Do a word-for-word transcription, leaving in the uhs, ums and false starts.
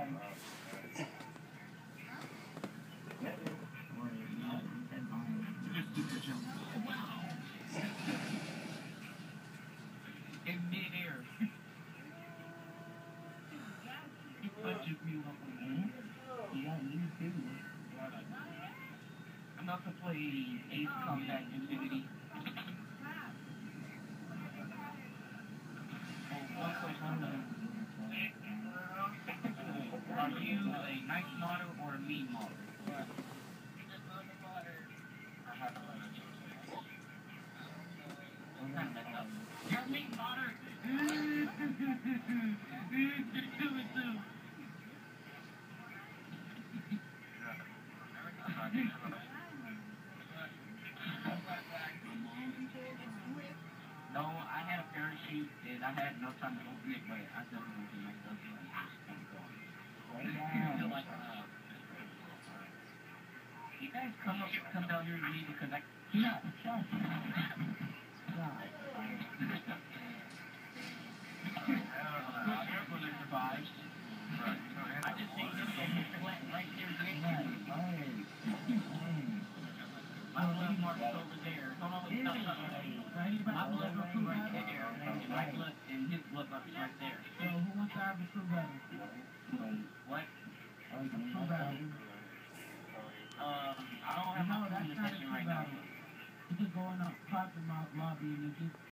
In midair. He punches me up on the head. Yeah, you too. I'm about to play Ace Combat Infinity. Oh, one question. Are you a nice model or a mean model? You're a mean model. No, I had a parachute and I had no time to open it, but I definitely opened myself. Like, uh, you guys come up, come down here to me because I can't. God. Careful to survive. I just see this flat right there. My blood mark's over there. Hold on, stop, stop. My blood mark's right there, and my blood and his blood mark's right there. So who wants to have the true battle? What? True battle. Um, I don't have No, my that's phone in the not a session true right now. battle. You just go in a parking lot lobby and you just